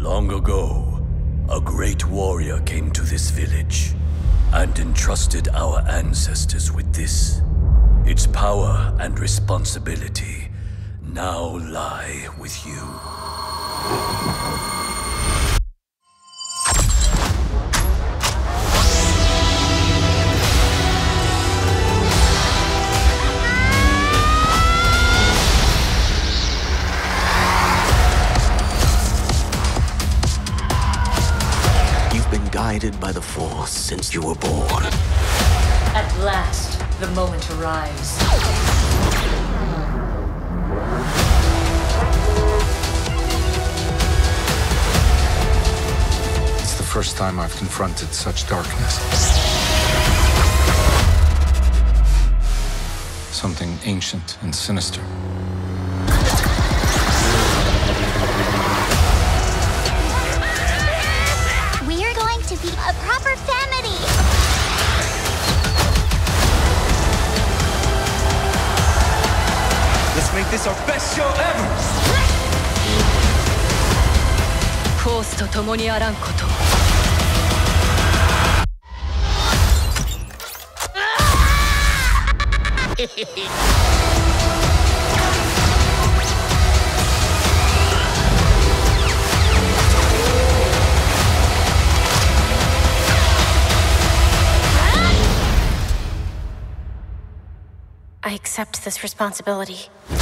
Long ago, a great warrior came to this village and entrusted our ancestors with this. Its power and responsibility now lie with you. Guided by the Force since you were born. At last, the moment arrives. It's the first time I've confronted such darkness. Something ancient and sinister. To be a proper family. Let's make this our best show ever. Force と共にあらんこと。 I accept this responsibility.